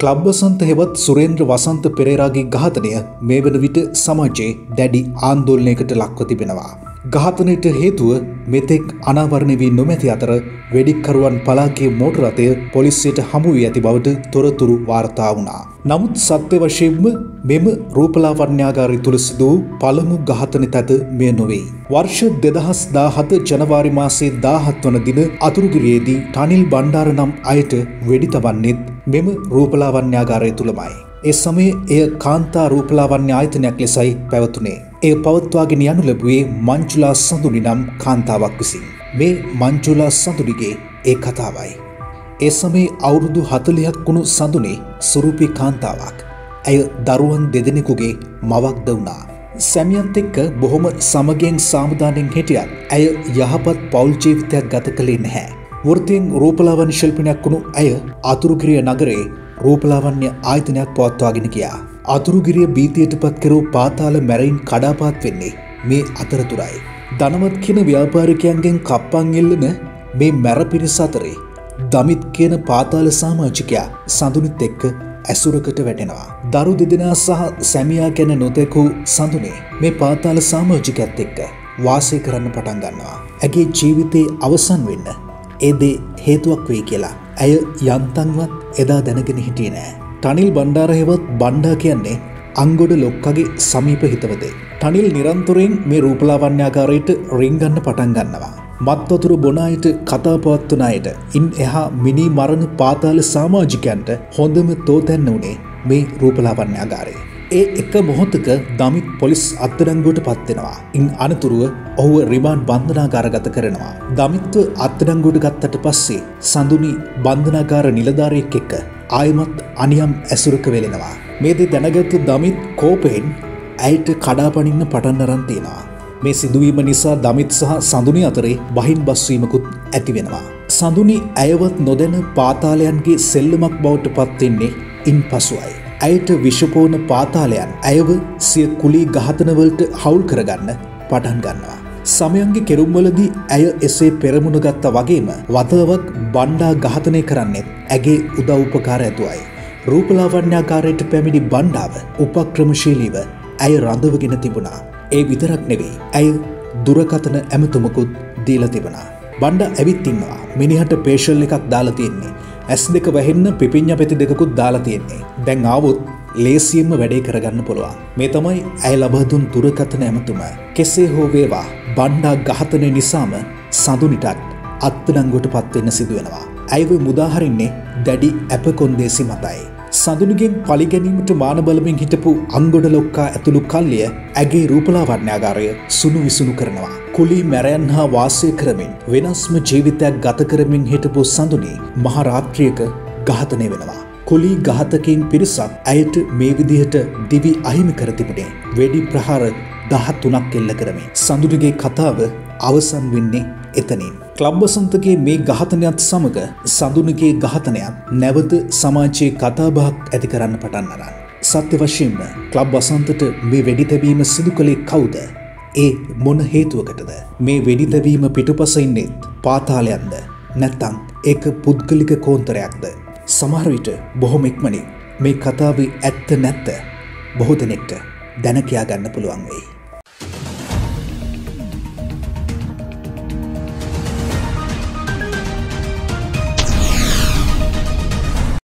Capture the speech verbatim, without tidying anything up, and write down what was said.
Club වසන්ත හෙවත් සුරේන්ද්‍ර වසන්ත පෙරේරාගේ ඝාතනය මේ වන විට සමාජයේ දැඩි ආන්දෝලනයකට ලක්ව තිබෙනවා. ඝාතනයට හේතුව මෙතෙක් අනාවරණය වී නොමැති අතර වෙඩික්කරුවන් පලා ගිය මෝටර රථය පොලිසියට හමු වී ඇති බවට තොරතුරු වාර්තා වුණා. නමුත් සත්‍ය වශයෙන්ම මෙම රූපලාවන්‍යාගාරය තුළ සිදු වූ පළමු ඝාතන තැත මෙය නොවේ. වර්ෂ දෙදහස් දාහත ජනවාරි මාසයේ දාහත් වන දින අතුරුගිරියේදී ටනිල් බණ්ඩාර නම් අයට වෙඩි තබන්නේත් මෙම රූපලාවන්‍යාගාරය තුළමයි. ඒ සමයේ එය කාන්තා රූපලාවන්‍ය ආයතනයක් ලෙසයි පැවතුනේ. එය පවත්වාගෙන යනු ලැබුවේ මංජුලා සඳුනි නම් කාන්තාවක් විසින්. මේ මංජුලා සඳුනිගේ ඒ කතාවයි. ඒ සමයේ අවුරුදු හතළිහක් වුණු සඳුනි සුරූපී කාන්තාවක්. ඇය දරුවන් දෙදෙනෙකුගේ මවක්ද වුණා. සැමියන්ත් එක්ක බොහොම සමගියෙන් සාමදානෙන් හිටියත් ඇය යහපත් පෞල් ජීවිතයක් ගත කළේ නැහැ. වෘත්තියෙන් රූපලාවන්‍ය ශිල්පිනියක් වුණු ඇය අතුරුගිරිය නගරයේ රූපලාවන්‍ය ආයතනයක් පවත්වාගෙන ගියා. අතුරුගිරිය බීතියට පත් කරූ පාතාල මැරයින් කඩාපාත් වෙන්නේ මේ අතරතුරයි. ධනවත් කියන ව්‍යාපාරිකයන්ගෙන් කප්පන් එල්ලන මේ මැර පිරිස අතරේ දමිත් කියන පාතාල සමාජිකයා සඳුනිත් එක්ක ඇසුරකට වැටෙනවා. දරු දෙදෙනා සහ සැමියා ගැන නොතැකූ සඳුනේ මේ පාතාල සමාජිකයත් එක්ක වාසය කරන්න පටන් ගන්නවා. ඇගේ ජීවිතේ අවසන් වෙන්න ඒ දේ හේතුවක් වෙයි කියලා ඇය යන්තම්වත් එදා දැනගෙන හිටියේ නෑ. ටනිල් බණ්ඩාර හෙවත් බණ්ඩා කියන්නේ අංගොඩ ලොක්කගේ සමීප හිතවතෙක්. ටනිල් නිරන්තරයෙන් මේ රූපලාවන්‍යාගාරයට රිංගන්න පටන් ගන්නවා. මත් වතුර බොන අයට, කතා පවත්වන අයට, ඉන් එහා මිනී මරණ පාතාල සමාජිකයන්ට හොඳම තෝතැන්න උනේ මේ රූපලාවන්‍යාගාරය. ඒ එක මොහොතක දමිත් පොලිස් අත්අඩංගුවට පත් වෙනවා. ඉන් අනතුරුව ඔහුව රිමාන්ඩ් බන්ධනාගාරගත කරනවා. දමිත්ව අත්අඩංගුවට ගත්තට පස්සේ සඳුනි බන්ධනාගාර නිලධාරියෙක් එක්ක ආයමත් අනියම් ඇසුරක වෙලෙනවා. මේ දේ දැනගත් දමිත් කෝපයෙන් ඇයට කඩාපනින්න පටන් අරන් තියෙනවා. මේ සිදුවීම නිසා දමිත් සහ සඳුනි අතරේ බහින් බස්වීමකුත් ඇති වෙනවා. සඳුනි ඇයවත් නොදැන පාතාලයන්ගේ සෙල්ලමක් බවට පත් වෙන්නේ ඉන්පසුයි. ඇයට විෂපෝන පාතාලයන් ඇයව සිය කුලී ඝාතනවලට හවුල් කරගන්න පටන් ගන්නවා. සමයන්ගේ කෙරුම්වලදී ඇය එසේ පෙරමුණ ගත්තා වගේම වතාවක් බණ්ඩා ඝාතනය කරන්නෙත් ඇගේ උදව් උපකාර ඇතුවයි. රූපලාවන්‍යාගාරයට පැමිණි බණ්ඩාව උපක්‍රමශීලීව ඇය රඳවගෙන තිබුණා. ඒ විතරක් නෙවෙයි, ඇය දුරකථන ඇමතුමකුත් දීලා තිබුණා. බණ්ඩා ඇවිත් ඉන්නවා. මිනිහට පේෂල් එකක් දාලා තියෙන්නේ. ඇස් දෙක වැහෙන්න පිපිඤ්ඤා පෙති දෙකකුත් දාලා තියෙන්නේ. දැන් ආවොත් ලේසියෙන්ම වැඩේ කරගන්න පුළුවන්. මේ තමයි ඇය ලබා දුන් දුරකථන ඇමතුම. කෙසේ හෝ වේවා බණ්ඩා ඝාතනය නිසාම සඳුනිටත් අත්අඩංගුවට පත් වෙන්න සිදු වෙනවා. ඇයව මුදාහරින්නේ දැඩි අපකොන්දේසි මතයි. සඳුනිගෙන් පරිගැනීමට මාන බලමින් හිටපු අංගොඩ ලොක්කා ඇතුළු කල්ලිය ඇගේ රූපලාවන්‍යාගාරය සුණු විසුණු කරනවා. කුලී මැරයන් හා වාසය කරමින් වෙනස්ම ජීවිතයක් ගත කරමින් හිටපු සඳුනි මහ රාත්‍රියක ඝාතනය වෙනවා. කුලී ඝාතකයින් පිරිසක් ඇයට මේ විදිහට දිවි අහිමි කර තිබුණේ වෙඩි ප්‍රහාර දහතුනක් එල්ල කරමින්. සඳුනිගේ කතාව අවසන් වෙන්නේ එතනින්. ක්ලබ් වසන්තගේ මේ ඝාතනයත් සමග සඳුනිගේ ඝාතනයත් නැවත සමාජයේ කතාබහක් ඇති කරන්න පටන් අරන්. සත්‍ය වශයෙන්ම ක්ලබ් වසන්තට මේ වෙඩි තැබීම සිදු කළේ කවුද? ඒ මොන හේතුවකටද? මේ වෙඩි තැබීම පිටුපස ඉන්නේ පාතාලයන්ද? නැත්නම් ඒක පුද්ගලික කෝන්තරයක්ද? සමහර විට බොහොම ඉක්මනින් මේ කතාවේ ඇත්ත නැත්ත බොහෝ දෙනෙක්ට දැන කියා ගන්න පුළුවන් වෙයි.